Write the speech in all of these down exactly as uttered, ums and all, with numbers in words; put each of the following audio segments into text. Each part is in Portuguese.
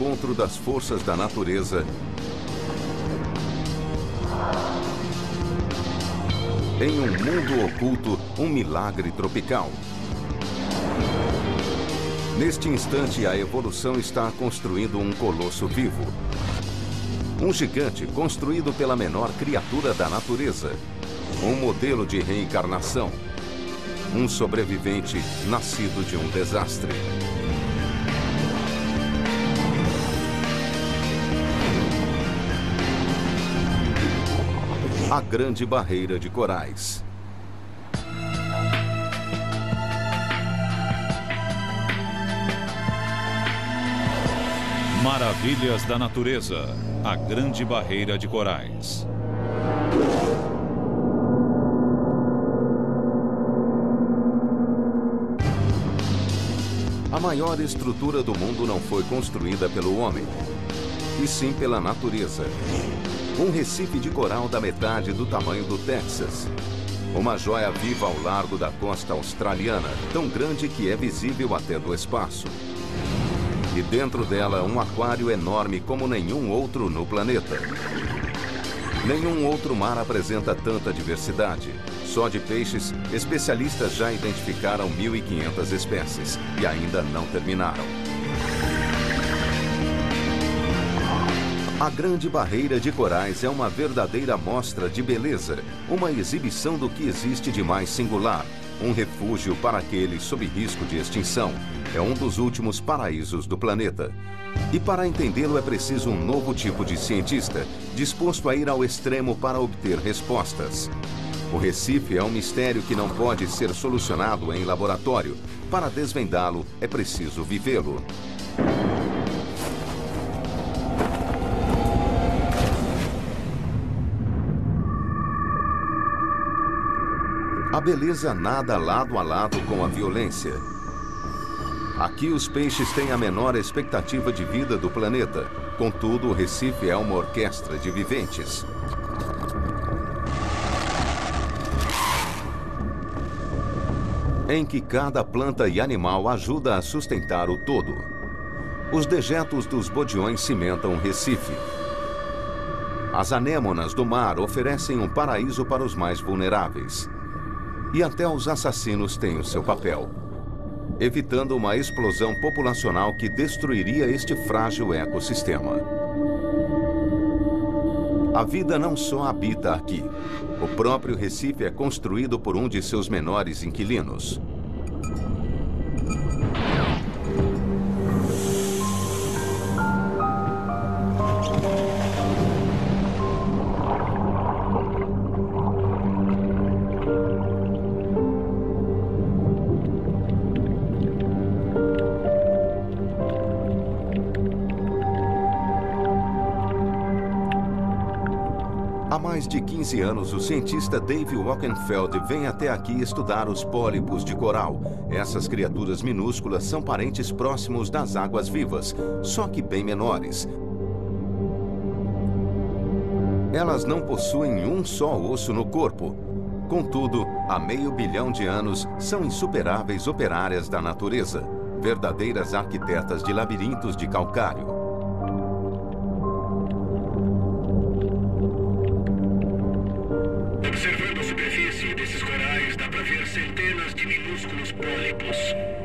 encontro das forças da natureza em um mundo oculto, um milagre tropical. Neste instante, a evolução está construindo um colosso vivo. Um gigante construído pela menor criatura da natureza. Um modelo de reencarnação. Um sobrevivente nascido de um desastre. A Grande Barreira de Corais. Maravilhas da natureza. A Grande Barreira de Corais. A maior estrutura do mundo não foi construída pelo homem, e sim pela natureza. Um recife de coral da metade do tamanho do Texas. Uma joia viva ao largo da costa australiana, tão grande que é visível até do espaço. E dentro dela, um aquário enorme como nenhum outro no planeta. Nenhum outro mar apresenta tanta diversidade. Só de peixes, especialistas já identificaram mil e quinhentas espécies e ainda não terminaram. A Grande Barreira de Corais é uma verdadeira mostra de beleza, uma exibição do que existe de mais singular, um refúgio para aqueles sob risco de extinção. É um dos últimos paraísos do planeta. E para entendê-lo é preciso um novo tipo de cientista, disposto a ir ao extremo para obter respostas. O Recife é um mistério que não pode ser solucionado em laboratório. Para desvendá-lo, é preciso vivê-lo. A beleza nada lado a lado com a violência. Aqui os peixes têm a menor expectativa de vida do planeta. Contudo, o Recife é uma orquestra de viventes. Em que cada planta e animal ajuda a sustentar o todo. Os dejetos dos bodiões cimentam o Recife. As anêmonas do mar oferecem um paraíso para os mais vulneráveis. E até os assassinos têm o seu papel, evitando uma explosão populacional que destruiria este frágil ecossistema. A vida não só habita aqui. O próprio Recife é construído por um de seus menores inquilinos. Há mais de quinze anos, o cientista Dave Wockenfeld vem até aqui estudar os pólipos de coral. Essas criaturas minúsculas são parentes próximos das águas vivas, só que bem menores. Elas não possuem um só osso no corpo. Contudo, há meio bilhão de anos, são insuperáveis operárias da natureza, verdadeiras arquitetas de labirintos de calcário. Observando a superfície desses corais, dá para ver centenas de minúsculos pólipos.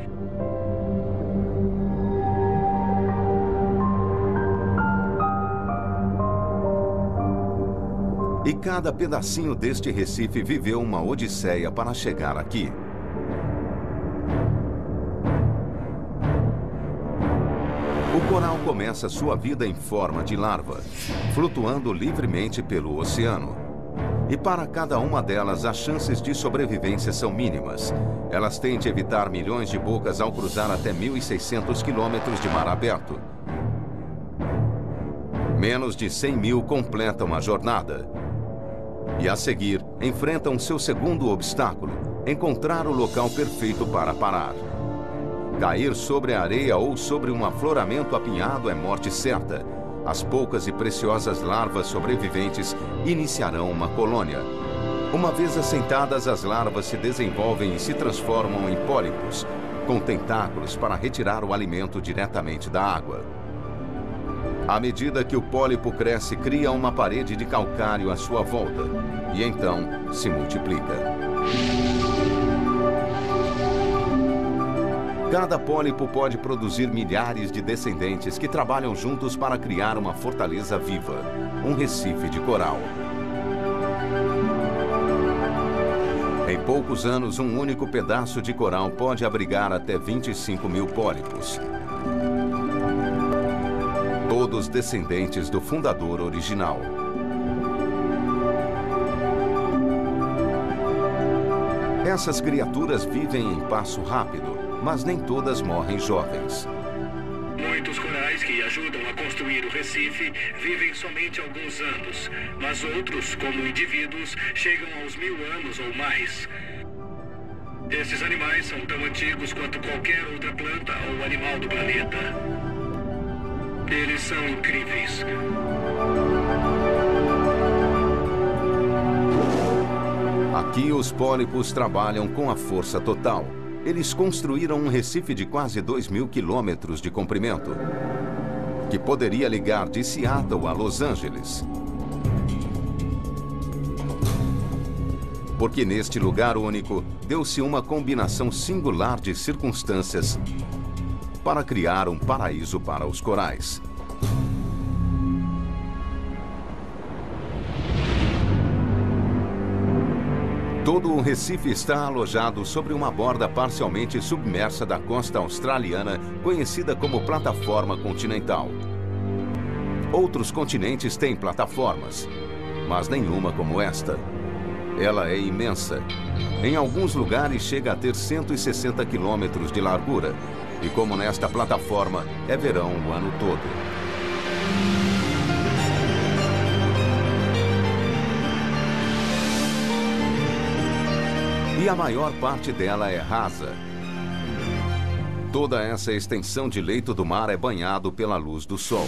E cada pedacinho deste Recife viveu uma odisseia para chegar aqui. O coral começa sua vida em forma de larva, flutuando livremente pelo oceano. E para cada uma delas, as chances de sobrevivência são mínimas. Elas têm de evitar milhões de bocas ao cruzar até mil e seiscentos quilômetros de mar aberto. Menos de cem mil completam a jornada. E a seguir, enfrentam seu segundo obstáculo, encontrar o local perfeito para parar. Cair sobre a areia ou sobre um afloramento apinhado é morte certa. As poucas e preciosas larvas sobreviventes iniciarão uma colônia. Uma vez assentadas, as larvas se desenvolvem e se transformam em pólipos, com tentáculos para retirar o alimento diretamente da água. À medida que o pólipo cresce, cria uma parede de calcário à sua volta e então se multiplica. Cada pólipo pode produzir milhares de descendentes que trabalham juntos para criar uma fortaleza viva, um recife de coral. Em poucos anos, um único pedaço de coral pode abrigar até vinte e cinco mil pólipos. Todos descendentes do fundador original. Essas criaturas vivem em passo rápido, mas nem todas morrem jovens. Muitos corais que ajudam a construir o Recife vivem somente alguns anos, mas outros, como indivíduos, chegam aos mil anos ou mais. Esses animais são tão antigos quanto qualquer outra planta ou animal do planeta. Eles são incríveis. Aqui os pólipos trabalham com a força total. Eles construíram um recife de quase dois mil quilômetros de comprimento, que poderia ligar de Seattle a Los Angeles. Porque neste lugar único, deu-se uma combinação singular de circunstâncias para criar um paraíso para os corais. Todo o Recife está alojado sobre uma borda parcialmente submersa da costa australiana, conhecida como plataforma continental. Outros continentes têm plataformas, mas nenhuma como esta. Ela é imensa. Em alguns lugares chega a ter cento e sessenta quilômetros de largura. E como nesta plataforma, é verão o ano todo. E a maior parte dela é rasa. Toda essa extensão de leito do mar é banhado pela luz do sol.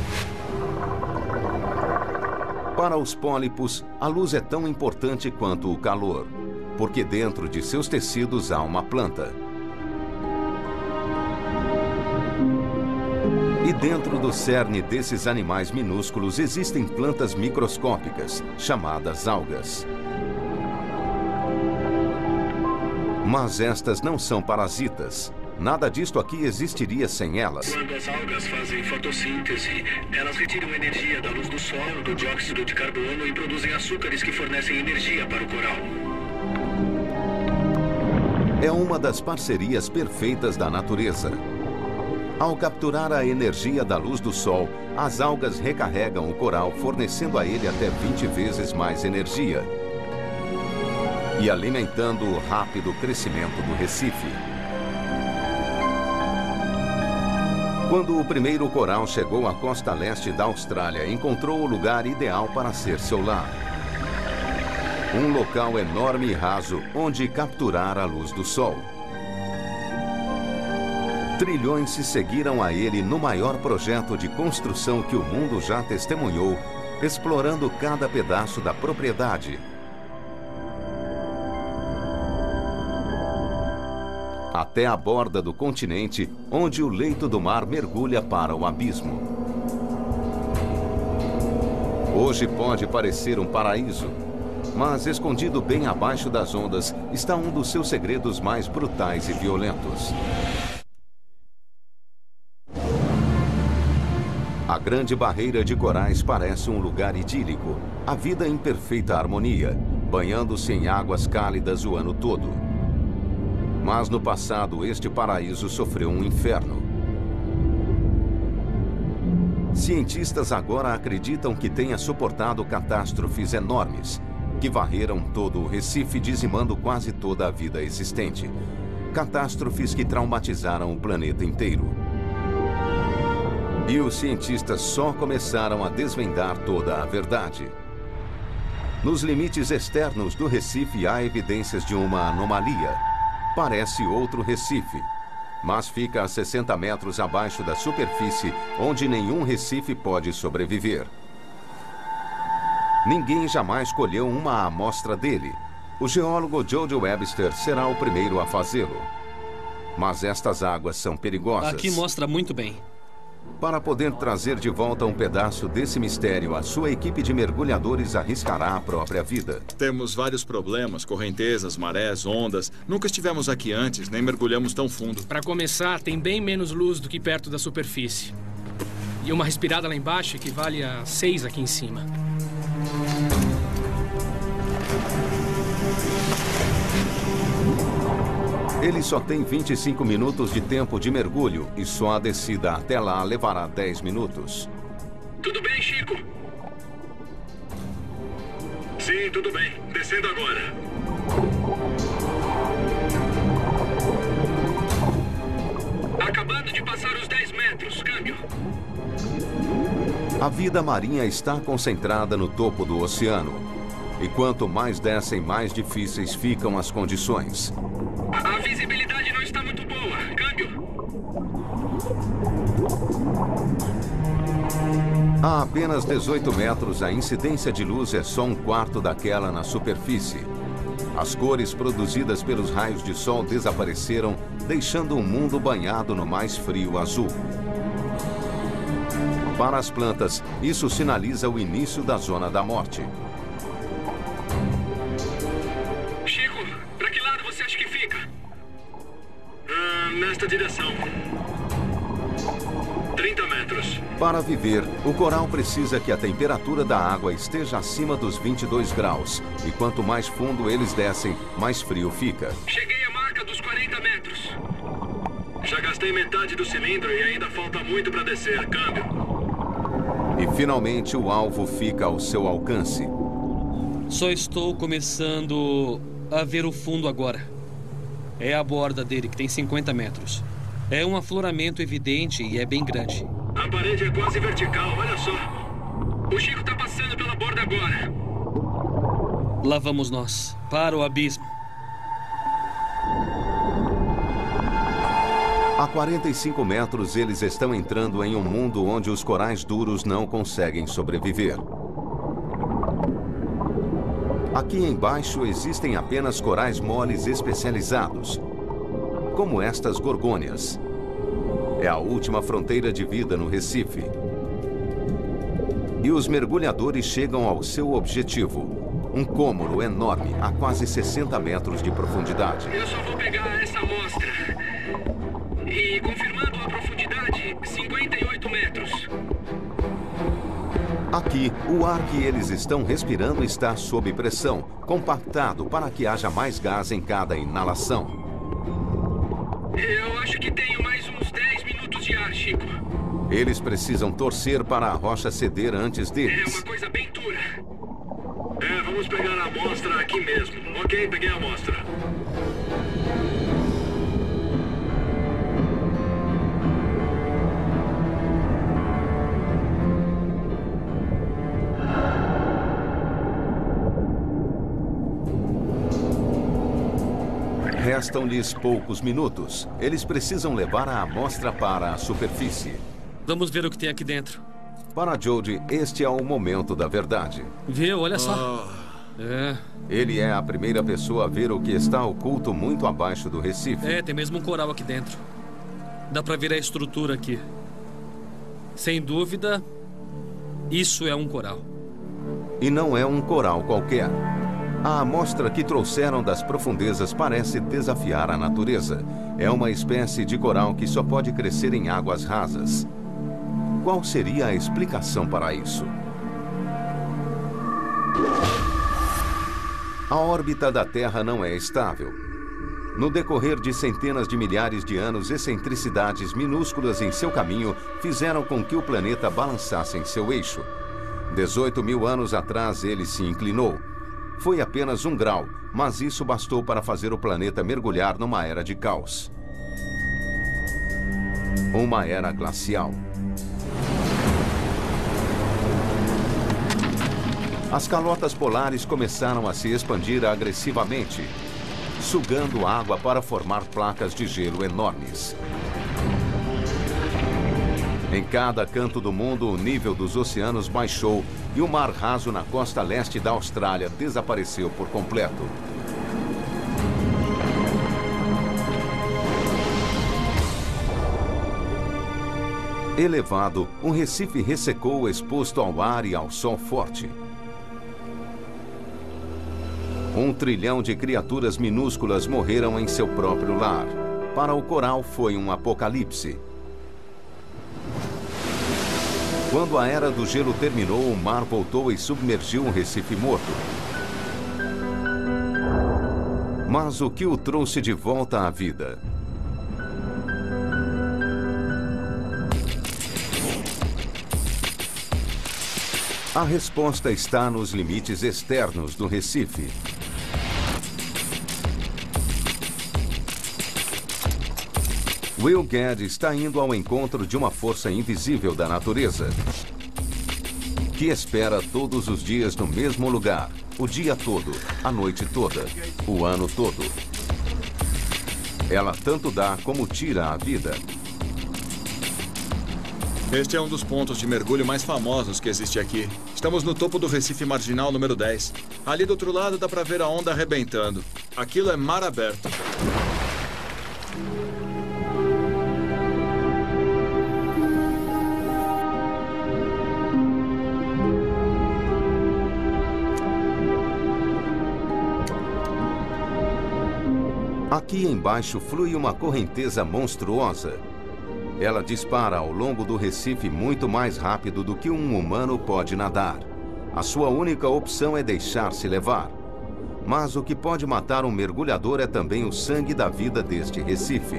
Para os pólipos, a luz é tão importante quanto o calor, porque dentro de seus tecidos há uma planta. E dentro do cerne desses animais minúsculos existem plantas microscópicas, chamadas algas. Mas estas não são parasitas. Nada disto aqui existiria sem elas. Quando as algas fazem fotossíntese, elas retiram energia da luz do sol, do dióxido de carbono e produzem açúcares que fornecem energia para o coral. É uma das parcerias perfeitas da natureza. Ao capturar a energia da luz do sol, as algas recarregam o coral, fornecendo a ele até vinte vezes mais energia e alimentando o rápido crescimento do Recife. Quando o primeiro coral chegou à costa leste da Austrália, encontrou o lugar ideal para ser seu lar. Um local enorme e raso, onde capturar a luz do sol. Trilhões se seguiram a ele no maior projeto de construção que o mundo já testemunhou, explorando cada pedaço da propriedade. Até a borda do continente, onde o leito do mar mergulha para o abismo. Hoje pode parecer um paraíso, mas escondido bem abaixo das ondas está um dos seus segredos mais brutais e violentos. A Grande Barreira de Corais parece um lugar idílico, a vida em perfeita harmonia, banhando-se em águas cálidas o ano todo. Mas no passado, este paraíso sofreu um inferno. Cientistas agora acreditam que tenha suportado catástrofes enormes, que varreram todo o Recife, dizimando quase toda a vida existente. Catástrofes que traumatizaram o planeta inteiro. E os cientistas só começaram a desvendar toda a verdade. Nos limites externos do Recife há evidências de uma anomalia. Parece outro Recife, mas fica a sessenta metros abaixo da superfície, onde nenhum Recife pode sobreviver. Ninguém jamais colheu uma amostra dele. O geólogo Jojo Webster será o primeiro a fazê-lo. Mas estas águas são perigosas. Aqui mostra muito bem. Para poder trazer de volta um pedaço desse mistério, a sua equipe de mergulhadores arriscará a própria vida. Temos vários problemas, correntezas, marés, ondas. Nunca estivemos aqui antes, nem mergulhamos tão fundo. Para começar, tem bem menos luz do que perto da superfície. E uma respirada lá embaixo equivale a seis aqui em cima. Ele só tem vinte e cinco minutos de tempo de mergulho e só a descida até lá levará dez minutos. Tudo bem, Chico? Sim, tudo bem. Descendo agora. Acabando de passar os dez metros. Câmbio. A vida marinha está concentrada no topo do oceano. E quanto mais descem, mais difíceis ficam as condições. A visibilidade não está muito boa. Câmbio. A apenas dezoito metros, a incidência de luz é só um quarto daquela na superfície. As cores produzidas pelos raios de sol desapareceram, deixando o mundo banhado no mais frio azul. Para as plantas, isso sinaliza o início da zona da morte. Chico, para que lado você acha que fica? Ah, nesta direção. trinta metros. Para viver, o coral precisa que a temperatura da água esteja acima dos vinte e dois graus. E quanto mais fundo eles descem, mais frio fica. Cheguei à marca dos quarenta metros. Já gastei metade do cilindro e ainda falta muito para descer. Câmbio. E finalmente o alvo fica ao seu alcance. Só estou começando a ver o fundo agora. É a borda dele, que tem cinquenta metros. É um afloramento evidente e é bem grande. A parede é quase vertical, olha só. O Chico tá passando pela borda agora. Lá vamos nós, para o abismo. A quarenta e cinco metros, eles estão entrando em um mundo onde os corais duros não conseguem sobreviver. Aqui embaixo existem apenas corais moles especializados, como estas gorgônias. É a última fronteira de vida no Recife. E os mergulhadores chegam ao seu objetivo, um cômoro enorme a quase sessenta metros de profundidade. Eu só vou pegar essa amostra. E confirmando a profundidade, cinquenta e oito metros. Aqui, o ar que eles estão respirando está sob pressão, compactado para que haja mais gás em cada inalação. Eu acho que tenho mais uns dez minutos de ar, Chico. Eles precisam torcer para a rocha ceder antes É deles. uma coisa bem dura. É, vamos pegar a amostra aqui mesmo. Ok, peguei a amostra. Restam-lhes poucos minutos. Eles precisam levar a amostra para a superfície. Vamos ver o que tem aqui dentro. Para Jody, este é o momento da verdade. Viu? Olha só. É. Ele é a primeira pessoa a ver o que está oculto muito abaixo do Recife. É, tem mesmo um coral aqui dentro. Dá pra ver a estrutura aqui. Sem dúvida, isso é um coral. E não é um coral qualquer. A amostra que trouxeram das profundezas parece desafiar a natureza. É uma espécie de coral que só pode crescer em águas rasas. Qual seria a explicação para isso? A órbita da Terra não é estável. No decorrer de centenas de milhares de anos, excentricidades minúsculas em seu caminho fizeram com que o planeta balançasse em seu eixo. dezoito mil anos atrás, ele se inclinou. Foi apenas um grau, mas isso bastou para fazer o planeta mergulhar numa era de caos. Uma era glacial. As calotas polares começaram a se expandir agressivamente, sugando água para formar placas de gelo enormes. Em cada canto do mundo, o nível dos oceanos baixou e o mar raso na costa leste da Austrália desapareceu por completo. Elevado, um recife ressecou exposto ao ar e ao sol forte. Um trilhão de criaturas minúsculas morreram em seu próprio lar. Para o coral foi um apocalipse. Quando a era do gelo terminou, o mar voltou e submergiu um recife morto. Mas o que o trouxe de volta à vida? A resposta está nos limites externos do recife. Will Gadd está indo ao encontro de uma força invisível da natureza, que espera todos os dias no mesmo lugar, o dia todo, a noite toda, o ano todo. Ela tanto dá como tira a vida. Este é um dos pontos de mergulho mais famosos que existe aqui. Estamos no topo do Recife Marginal número dez. Ali do outro lado dá para ver a onda arrebentando. Aquilo é mar aberto. Aqui embaixo flui uma correnteza monstruosa. Ela dispara ao longo do recife muito mais rápido do que um humano pode nadar. A sua única opção é deixar-se levar. Mas o que pode matar um mergulhador é também o sangue da vida deste recife.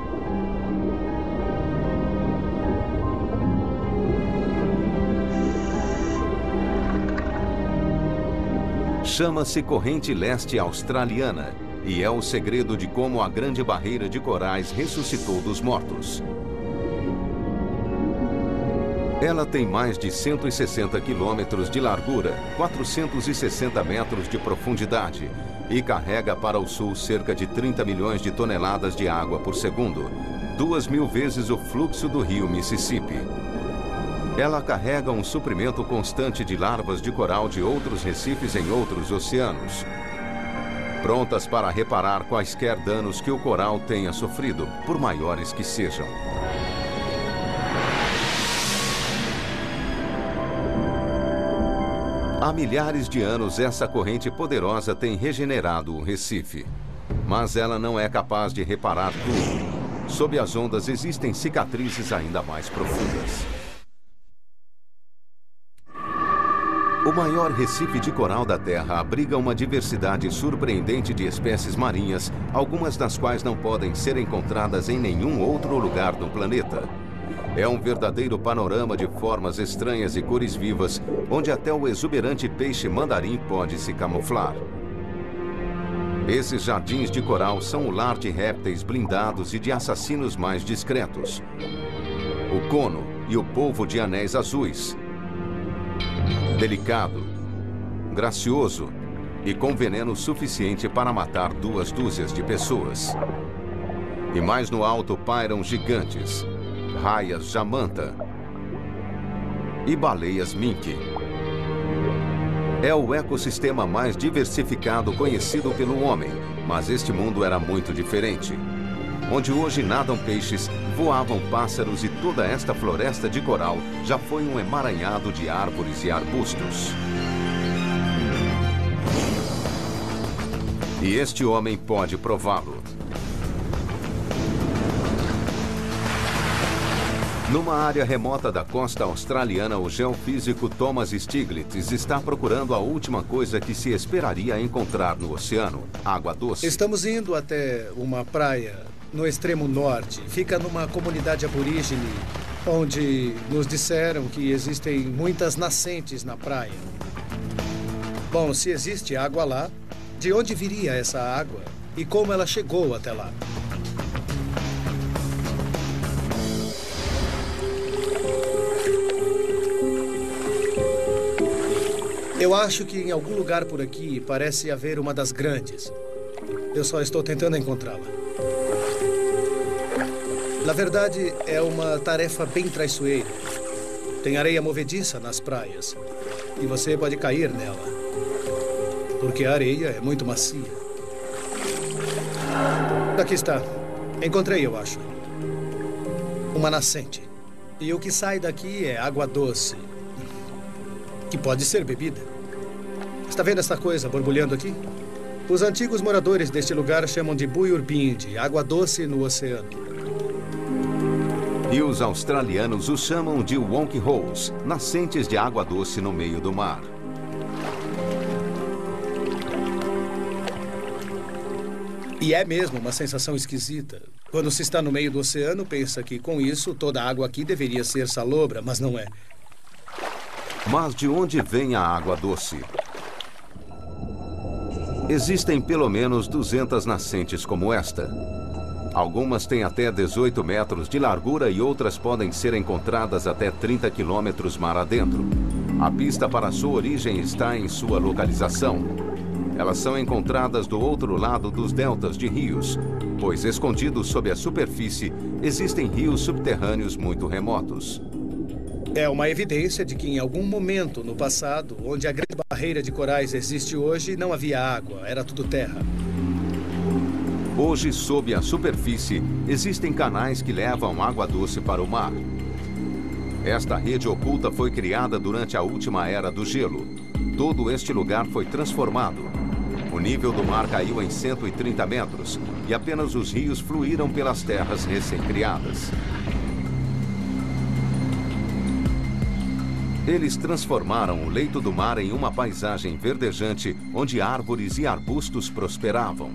Chama-se Corrente Leste Australiana e é o segredo de como a Grande Barreira de Corais ressuscitou dos mortos. Ela tem mais de cento e sessenta quilômetros de largura, quatrocentos e sessenta metros de profundidade e carrega para o sul cerca de trinta milhões de toneladas de água por segundo, duas mil vezes o fluxo do rio Mississippi. Ela carrega um suprimento constante de larvas de coral de outros recifes em outros oceanos, prontas para reparar quaisquer danos que o coral tenha sofrido, por maiores que sejam. Há milhares de anos, essa corrente poderosa tem regenerado o Recife. Mas ela não é capaz de reparar tudo. Sob as ondas existem cicatrizes ainda mais profundas. O maior recife de coral da Terra abriga uma diversidade surpreendente de espécies marinhas, algumas das quais não podem ser encontradas em nenhum outro lugar do planeta. É um verdadeiro panorama de formas estranhas e cores vivas, onde até o exuberante peixe mandarim pode se camuflar. Esses jardins de coral são o lar de répteis blindados e de assassinos mais discretos. O cono e o polvo de anéis azuis. Delicado, gracioso e com veneno suficiente para matar duas dúzias de pessoas. E mais no alto pairam gigantes, raias jamanta e baleias mink. É o ecossistema mais diversificado conhecido pelo homem, mas este mundo era muito diferente. Onde hoje nadam peixes, voavam pássaros e toda esta floresta de coral já foi um emaranhado de árvores e arbustos. E este homem pode prová-lo. Numa área remota da costa australiana, o geofísico Thomas Stiglitz está procurando a última coisa que se esperaria encontrar no oceano: água doce. Estamos indo até uma praia no extremo norte. Fica numa comunidade aborígene, onde nos disseram que existem muitas nascentes na praia. Bom, se existe água lá, de onde viria essa água e como ela chegou até lá? Eu acho que em algum lugar por aqui parece haver uma das grandes. Eu só estou tentando encontrá-la. Na verdade, é uma tarefa bem traiçoeira. Tem areia movediça nas praias e você pode cair nela, porque a areia é muito macia. Aqui está. Encontrei, eu acho. Uma nascente. E o que sai daqui é água doce, que pode ser bebida. Está vendo essa coisa borbulhando aqui? Os antigos moradores deste lugar chamam de Buyurbindi, água doce no oceano. E os australianos os chamam de Wonk Holes, nascentes de água doce no meio do mar. E é mesmo uma sensação esquisita. Quando se está no meio do oceano, pensa que com isso toda a água aqui deveria ser salobra, mas não é. Mas de onde vem a água doce? Existem pelo menos duzentas nascentes como esta. Algumas têm até dezoito metros de largura e outras podem ser encontradas até trinta quilômetros mar adentro. A pista para sua origem está em sua localização. Elas são encontradas do outro lado dos deltas de rios, pois escondidos sob a superfície existem rios subterrâneos muito remotos. É uma evidência de que em algum momento no passado, onde a grande barreira de corais existe hoje, não havia água, era tudo terra. Hoje, sob a superfície, existem canais que levam água doce para o mar. Esta rede oculta foi criada durante a última era do gelo. Todo este lugar foi transformado. O nível do mar caiu em cento e trinta metros e apenas os rios fluíram pelas terras recém-criadas. Eles transformaram o leito do mar em uma paisagem verdejante onde árvores e arbustos prosperavam.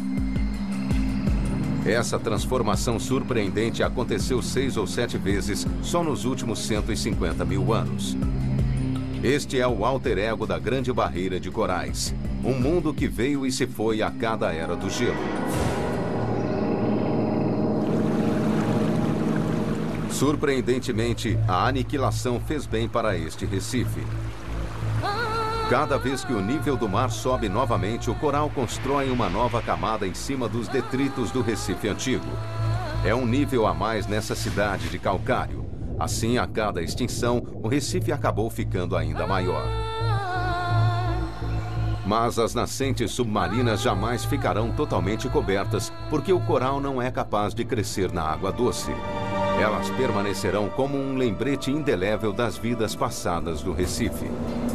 Essa transformação surpreendente aconteceu seis ou sete vezes só nos últimos cento e cinquenta mil anos. Este é o alter ego da Grande Barreira de Corais, um mundo que veio e se foi a cada era do gelo. Surpreendentemente, a aniquilação fez bem para este recife. Cada vez que o nível do mar sobe novamente, o coral constrói uma nova camada em cima dos detritos do recife antigo. É um nível a mais nessa cidade de calcário. Assim, a cada extinção, o recife acabou ficando ainda maior. Mas as nascentes submarinas jamais ficarão totalmente cobertas, porque o coral não é capaz de crescer na água doce. Elas permanecerão como um lembrete indelével das vidas passadas do Recife.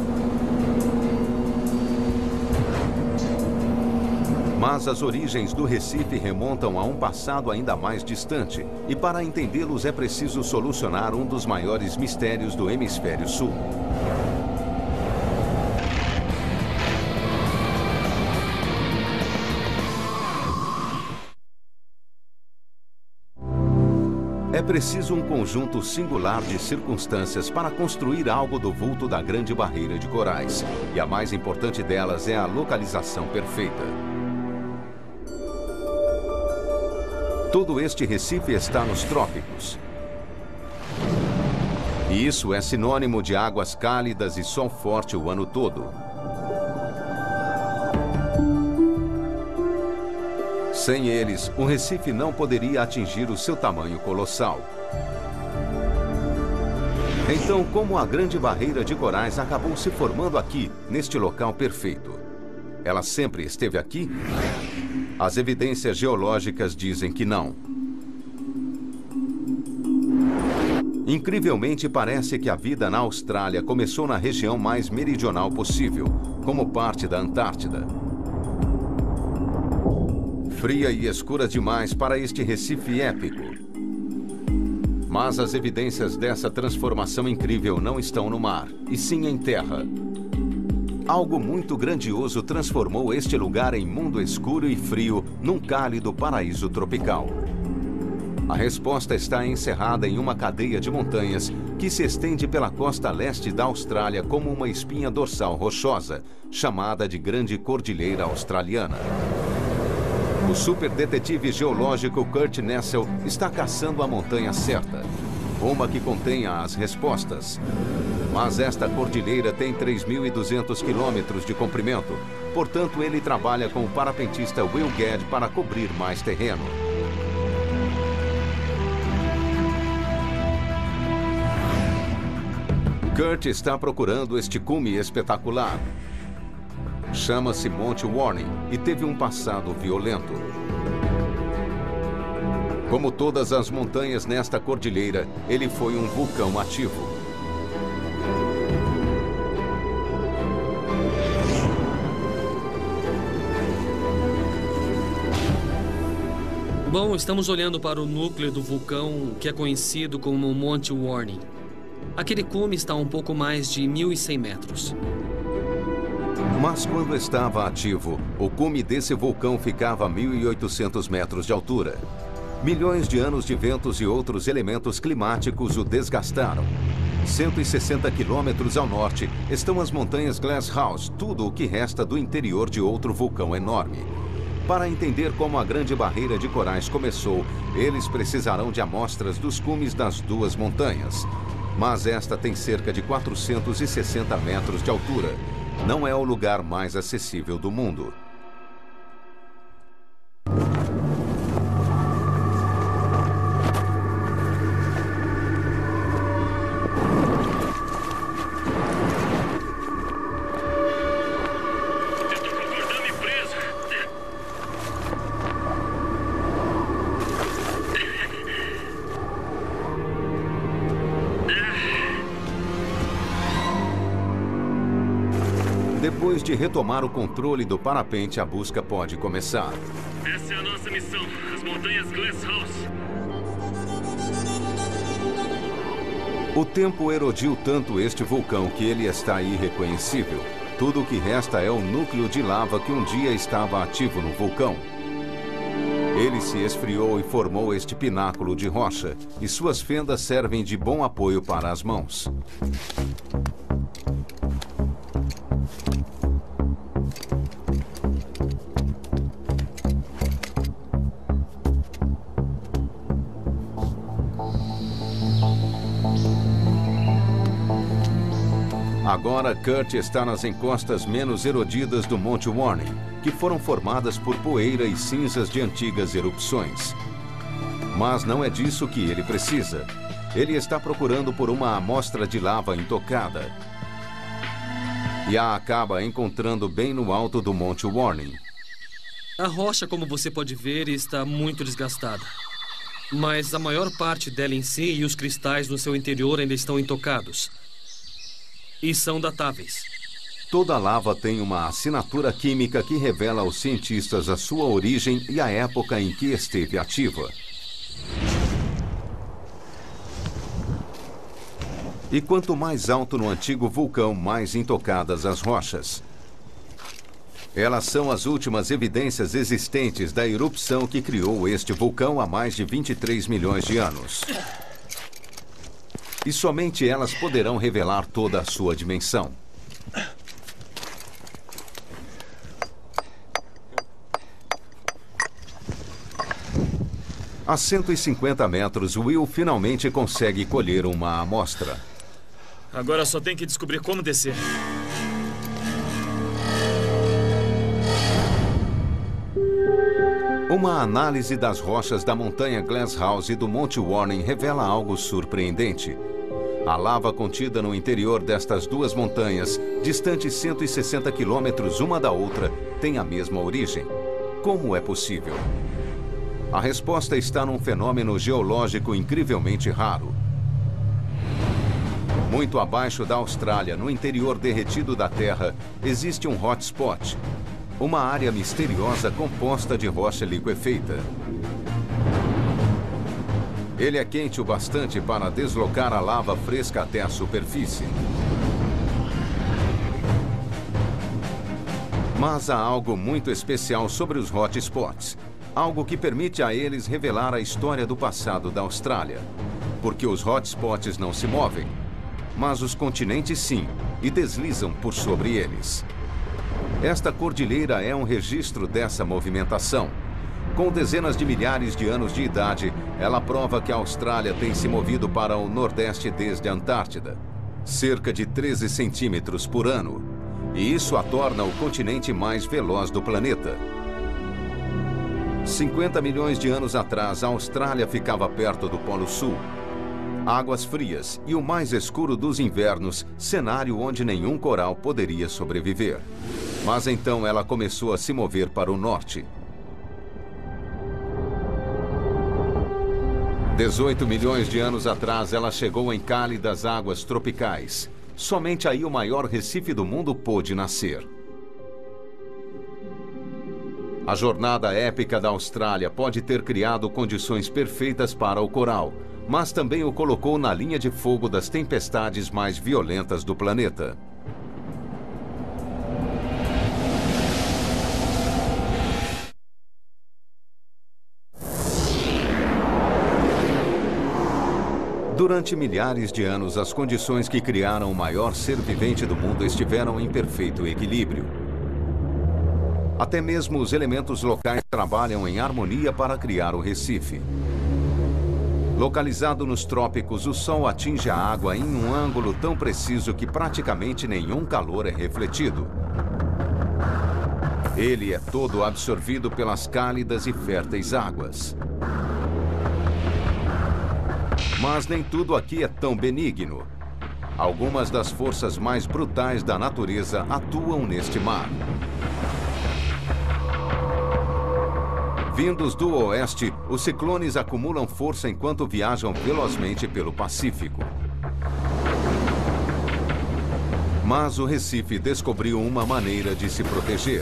Mas as origens do Recife remontam a um passado ainda mais distante, e para entendê-los é preciso solucionar um dos maiores mistérios do Hemisfério Sul. É preciso um conjunto singular de circunstâncias para construir algo do vulto da Grande Barreira de Corais. E a mais importante delas é a localização perfeita. Todo este recife está nos trópicos. E isso é sinônimo de águas cálidas e sol forte o ano todo. Sem eles, o Recife não poderia atingir o seu tamanho colossal. Então, como a Grande Barreira de Corais acabou se formando aqui, neste local perfeito? Ela sempre esteve aqui? As evidências geológicas dizem que não. Incrivelmente, parece que a vida na Austrália começou na região mais meridional possível, como parte da Antártida. Fria e escura demais para este Recife épico. Mas as evidências dessa transformação incrível não estão no mar, e sim em terra. Algo muito grandioso transformou este lugar em mundo escuro e frio, num cálido paraíso tropical. A resposta está encerrada em uma cadeia de montanhas que se estende pela costa leste da Austrália como uma espinha dorsal rochosa, chamada de Grande Cordilheira Australiana. O superdetetive geológico Kurt Nessel está caçando a montanha certa, uma que contenha as respostas. Mas esta cordilheira tem três mil e duzentos quilômetros de comprimento, portanto ele trabalha com o parapentista Will Gadd para cobrir mais terreno. Kurt está procurando este cume espetacular. Chama-se Monte Warning e teve um passado violento. Como todas as montanhas nesta cordilheira, ele foi um vulcão ativo. Bom, estamos olhando para o núcleo do vulcão que é conhecido como Monte Warning. Aquele cume está a um pouco mais de mil e cem metros. Mas quando estava ativo, o cume desse vulcão ficava a mil e oitocentos metros de altura. Milhões de anos de ventos e outros elementos climáticos o desgastaram. cento e sessenta quilômetros ao norte estão as montanhas Glasshouse, tudo o que resta do interior de outro vulcão enorme. Para entender como a Grande Barreira de Corais começou, eles precisarão de amostras dos cumes das duas montanhas. Mas esta tem cerca de quatrocentos e sessenta metros de altura. Não é o lugar mais acessível do mundo. Depois de retomar o controle do parapente, a busca pode começar. Essa é a nossa missão, as montanhas Glasshouse. O tempo erodiu tanto este vulcão que ele está irreconhecível. Tudo o que resta é o núcleo de lava que um dia estava ativo no vulcão. Ele se esfriou e formou este pináculo de rocha, e suas fendas servem de bom apoio para as mãos. Agora, Kurt está nas encostas menos erodidas do Monte Warning, que foram formadas por poeira e cinzas de antigas erupções. Mas não é disso que ele precisa. Ele está procurando por uma amostra de lava intocada. E a acaba encontrando bem no alto do Monte Warning. A rocha, como você pode ver, está muito desgastada. Mas a maior parte dela em si e os cristais no seu interior ainda estão intocados. E são datáveis. Toda lava tem uma assinatura química que revela aos cientistas a sua origem e a época em que esteve ativa. E quanto mais alto no antigo vulcão, mais intocadas as rochas. Elas são as últimas evidências existentes da erupção que criou este vulcão há mais de vinte e três milhões de anos. E somente elas poderão revelar toda a sua dimensão. A cento e cinquenta metros, Will finalmente consegue colher uma amostra. Agora só tem que descobrir como descer. Uma análise das rochas da montanha Glasshouse e do Monte Warning revela algo surpreendente. A lava contida no interior destas duas montanhas, distantes cento e sessenta quilômetros uma da outra, tem a mesma origem. Como é possível? A resposta está num fenômeno geológico incrivelmente raro. Muito abaixo da Austrália, no interior derretido da Terra, existe um hotspot, uma área misteriosa composta de rocha liquefeita. Ele é quente o bastante para deslocar a lava fresca até a superfície. Mas há algo muito especial sobre os hotspots, algo que permite a eles revelar a história do passado da Austrália. Porque os hotspots não se movem, mas os continentes sim, e deslizam por sobre eles. Esta cordilheira é um registro dessa movimentação. Com dezenas de milhares de anos de idade, ela prova que a Austrália tem se movido para o nordeste desde a Antártida, cerca de treze centímetros por ano. E isso a torna o continente mais veloz do planeta. cinquenta milhões de anos atrás, a Austrália ficava perto do Polo Sul. Águas frias e o mais escuro dos invernos, cenário onde nenhum coral poderia sobreviver. Mas então ela começou a se mover para o norte. dezoito milhões de anos atrás, ela chegou em cálidas águas tropicais. Somente aí o maior recife do mundo pôde nascer. A jornada épica da Austrália pode ter criado condições perfeitas para o coral, mas também o colocou na linha de fogo das tempestades mais violentas do planeta. Durante milhares de anos, as condições que criaram o maior ser vivente do mundo estiveram em perfeito equilíbrio. Até mesmo os elementos locais trabalham em harmonia para criar o Recife. Localizado nos trópicos, o Sol atinge a água em um ângulo tão preciso que praticamente nenhum calor é refletido. Ele é todo absorvido pelas cálidas e férteis águas. Mas nem tudo aqui é tão benigno. Algumas das forças mais brutais da natureza atuam neste mar. Vindos do oeste, os ciclones acumulam força enquanto viajam velozmente pelo Pacífico. Mas o Recife descobriu uma maneira de se proteger.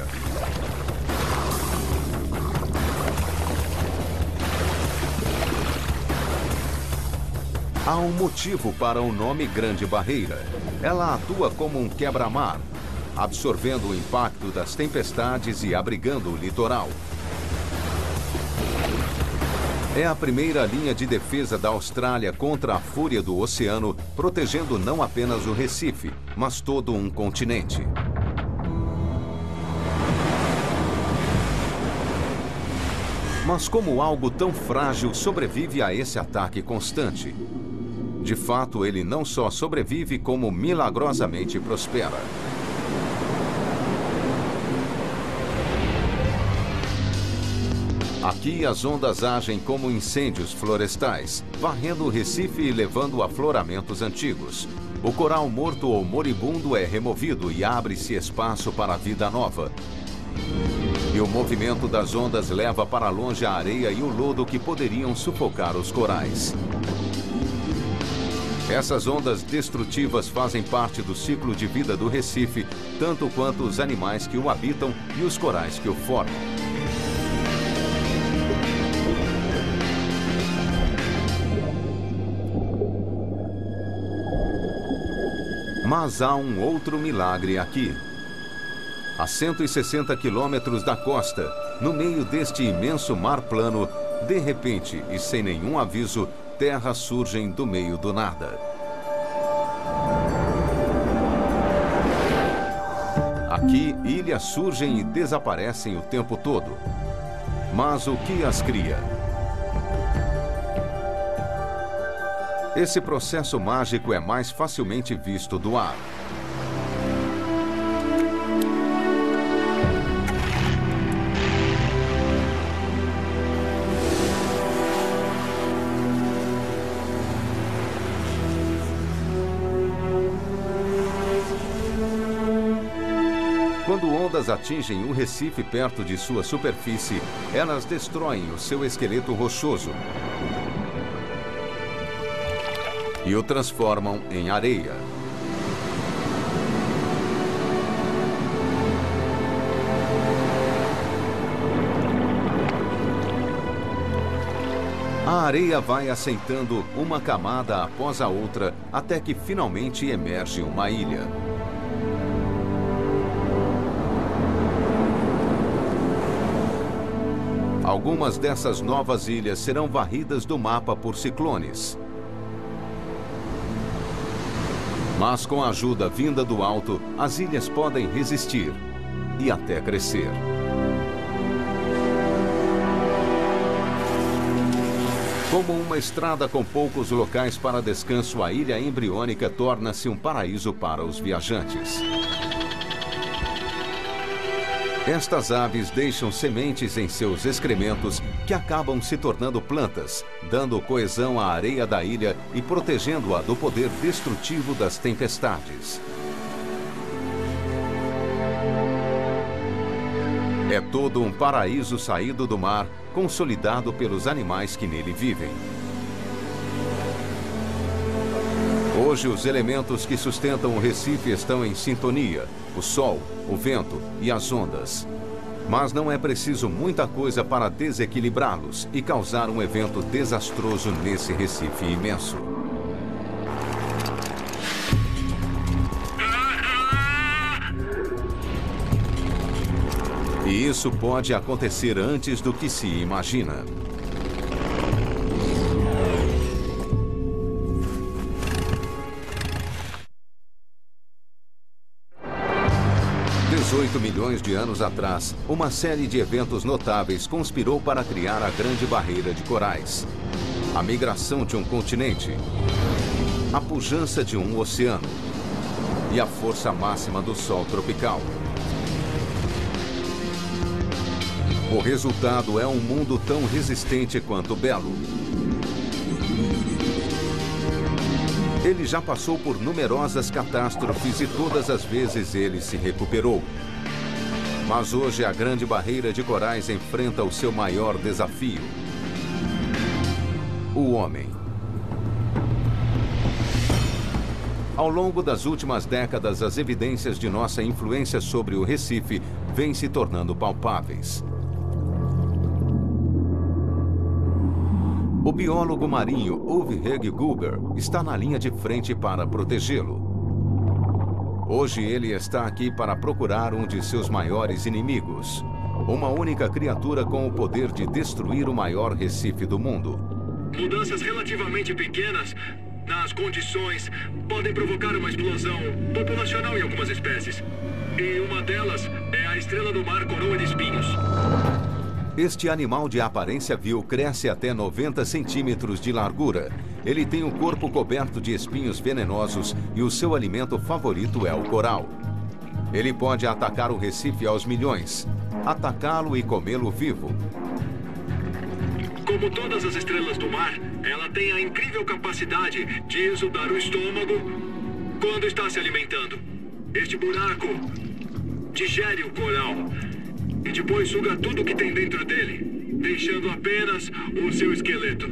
Há um motivo para o nome Grande Barreira. Ela atua como um quebra-mar, absorvendo o impacto das tempestades e abrigando o litoral. É a primeira linha de defesa da Austrália contra a fúria do oceano, protegendo não apenas o Recife, mas todo um continente. Mas como algo tão frágil sobrevive a esse ataque constante? De fato, ele não só sobrevive, como milagrosamente prospera. Aqui, as ondas agem como incêndios florestais, varrendo o Recife e levando afloramentos antigos. O coral morto ou moribundo é removido e abre-se espaço para a vida nova. E o movimento das ondas leva para longe a areia e o lodo que poderiam sufocar os corais. Essas ondas destrutivas fazem parte do ciclo de vida do Recife, tanto quanto os animais que o habitam e os corais que o formam. Mas há um outro milagre aqui. A cento e sessenta quilômetros da costa, no meio deste imenso mar plano, de repente e sem nenhum aviso, terras surgem do meio do nada. Aqui, ilhas surgem e desaparecem o tempo todo. Mas o que as cria? Esse processo mágico é mais facilmente visto do ar. Quando ondas atingem um recife perto de sua superfície, elas destroem o seu esqueleto rochoso e o transformam em areia. A areia vai assentando uma camada após a outra até que finalmente emerge uma ilha. Algumas dessas novas ilhas serão varridas do mapa por ciclones. Mas com a ajuda vinda do alto, as ilhas podem resistir e até crescer. Como uma estrada com poucos locais para descanso, a ilha embriônica torna-se um paraíso para os viajantes. Estas aves deixam sementes em seus excrementos que acabam se tornando plantas, dando coesão à areia da ilha e protegendo-a do poder destrutivo das tempestades. É todo um paraíso saído do mar, consolidado pelos animais que nele vivem. Hoje, os elementos que sustentam o Recife estão em sintonia: o sol, o vento e as ondas. Mas não é preciso muita coisa para desequilibrá-los e causar um evento desastroso nesse Recife imenso. E isso pode acontecer antes do que se imagina. dezoito milhões de anos atrás, uma série de eventos notáveis conspirou para criar a Grande Barreira de Corais. A migração de um continente, a pujança de um oceano e a força máxima do Sol tropical. O resultado é um mundo tão resistente quanto belo. Ele já passou por numerosas catástrofes e todas as vezes ele se recuperou. Mas hoje a Grande Barreira de Corais enfrenta o seu maior desafio: o homem. Ao longo das últimas décadas, as evidências de nossa influência sobre o Recife vêm se tornando palpáveis. O biólogo marinho Uwe Heg Guber está na linha de frente para protegê-lo. Hoje ele está aqui para procurar um de seus maiores inimigos, uma única criatura com o poder de destruir o maior recife do mundo. Mudanças relativamente pequenas nas condições podem provocar uma explosão populacional em algumas espécies. E uma delas é a estrela do mar coroa de espinhos. Este animal de aparência vil cresce até noventa centímetros de largura. Ele tem o corpo coberto de espinhos venenosos e o seu alimento favorito é o coral. Ele pode atacar o Recife aos milhões, atacá-lo e comê-lo vivo. Como todas as estrelas do mar, ela tem a incrível capacidade de exudar o estômago quando está se alimentando. Este buraco digere o coral e depois suga tudo que tem dentro dele, deixando apenas o seu esqueleto.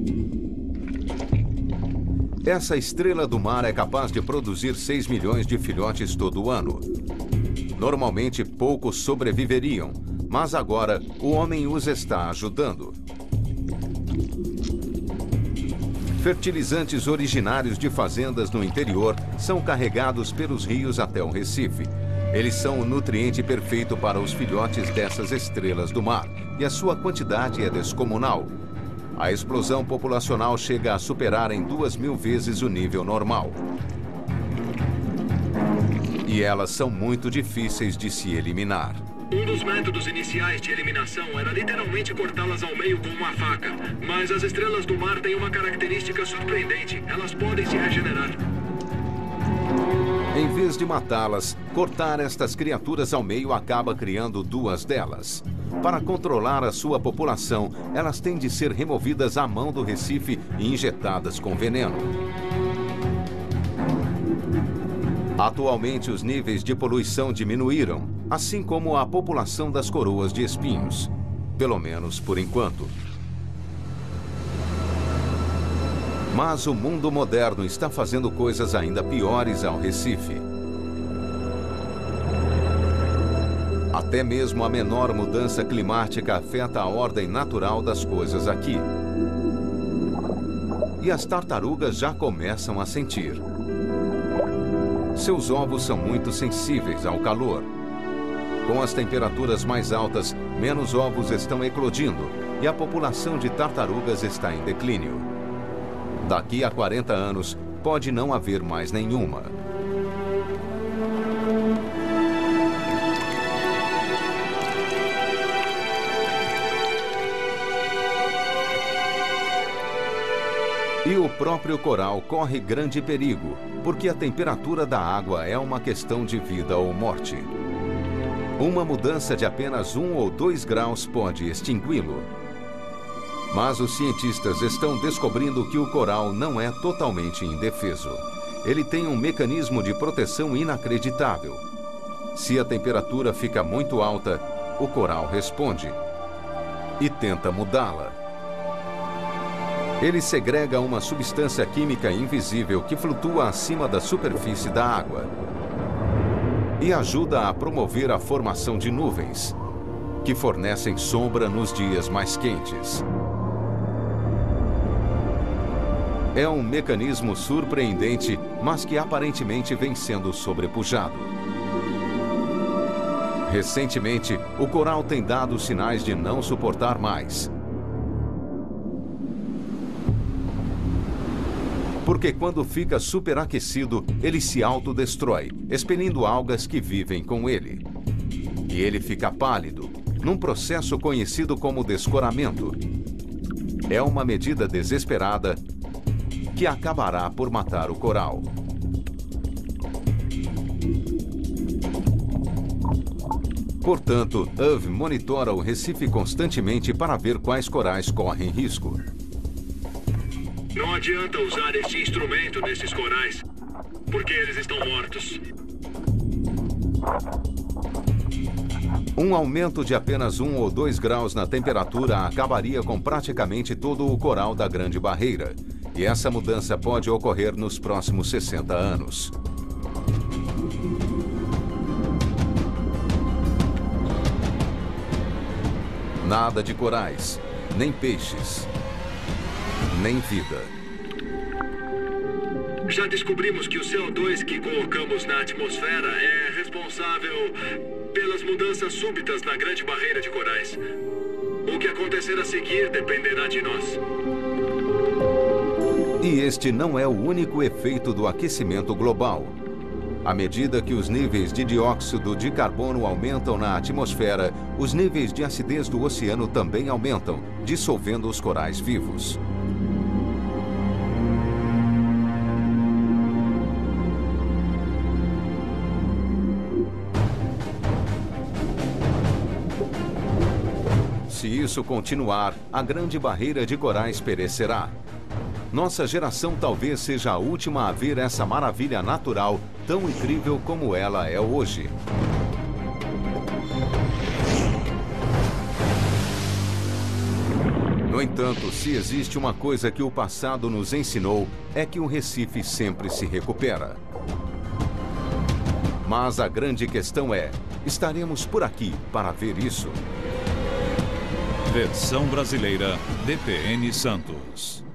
Essa estrela do mar é capaz de produzir seis milhões de filhotes todo ano. Normalmente, poucos sobreviveriam, mas agora o homem os está ajudando. Fertilizantes originários de fazendas no interior são carregados pelos rios até o Recife. Eles são o nutriente perfeito para os filhotes dessas estrelas do mar, e a sua quantidade é descomunal. A explosão populacional chega a superar em duas mil vezes o nível normal. E elas são muito difíceis de se eliminar. Um dos métodos iniciais de eliminação era literalmente cortá-las ao meio com uma faca. Mas as estrelas do mar têm uma característica surpreendente: elas podem se regenerar. Em vez de matá-las, cortar estas criaturas ao meio acaba criando duas delas. Para controlar a sua população, elas têm de ser removidas à mão do Recife e injetadas com veneno. Atualmente, os níveis de poluição diminuíram, assim como a população das coroas de espinhos. Pelo menos por enquanto. Mas o mundo moderno está fazendo coisas ainda piores ao Recife. Até mesmo a menor mudança climática afeta a ordem natural das coisas aqui. E as tartarugas já começam a sentir. Seus ovos são muito sensíveis ao calor. Com as temperaturas mais altas, menos ovos estão eclodindo e a população de tartarugas está em declínio. Daqui a quarenta anos, pode não haver mais nenhuma. E o próprio coral corre grande perigo, porque a temperatura da água é uma questão de vida ou morte. Uma mudança de apenas um ou dois graus pode extingui-lo. Mas os cientistas estão descobrindo que o coral não é totalmente indefeso. Ele tem um mecanismo de proteção inacreditável. Se a temperatura fica muito alta, o coral responde e tenta mudá-la. Ele segrega uma substância química invisível que flutua acima da superfície da água e ajuda a promover a formação de nuvens, que fornecem sombra nos dias mais quentes. É um mecanismo surpreendente, mas que aparentemente vem sendo sobrepujado. Recentemente, o coral tem dado sinais de não suportar mais. Porque quando fica superaquecido, ele se autodestrói, expelindo algas que vivem com ele. E ele fica pálido, num processo conhecido como descoramento. É uma medida desesperada que acabará por matar o coral. Portanto, U V monitora o Recife constantemente para ver quais corais correm risco. Não adianta usar este instrumento nesses corais, porque eles estão mortos. Um aumento de apenas um ou dois graus na temperatura acabaria com praticamente todo o coral da Grande Barreira. E essa mudança pode ocorrer nos próximos sessenta anos. Nada de corais, nem peixes, nem vida. Já descobrimos que o C O dois que colocamos na atmosfera é responsável pelas mudanças súbitas na Grande Barreira de Corais. O que acontecer a seguir dependerá de nós. E este não é o único efeito do aquecimento global. À medida que os níveis de dióxido de carbono aumentam na atmosfera, os níveis de acidez do oceano também aumentam, dissolvendo os corais vivos. Se isso continuar, a Grande Barreira de Corais perecerá. Nossa geração talvez seja a última a ver essa maravilha natural tão incrível como ela é hoje. No entanto, se existe uma coisa que o passado nos ensinou, é que o Recife sempre se recupera. Mas a grande questão é, estaremos por aqui para ver isso? Versão brasileira D P N Santos.